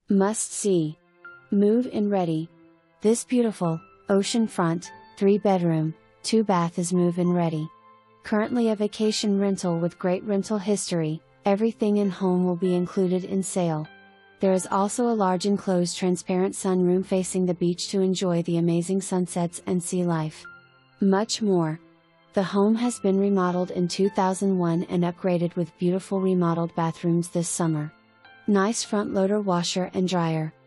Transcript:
Must see. Move-in ready. This beautiful, oceanfront, 3-bedroom, 2-bath is move-in ready. Currently a vacation rental with great rental history, everything in home will be included in sale. There is also a large enclosed transparent sunroom facing the beach to enjoy the amazing sunsets and sea life. Much more. The home has been remodeled in 2001 and upgraded with beautiful remodeled bathrooms this summer. Nice front loader washer and dryer.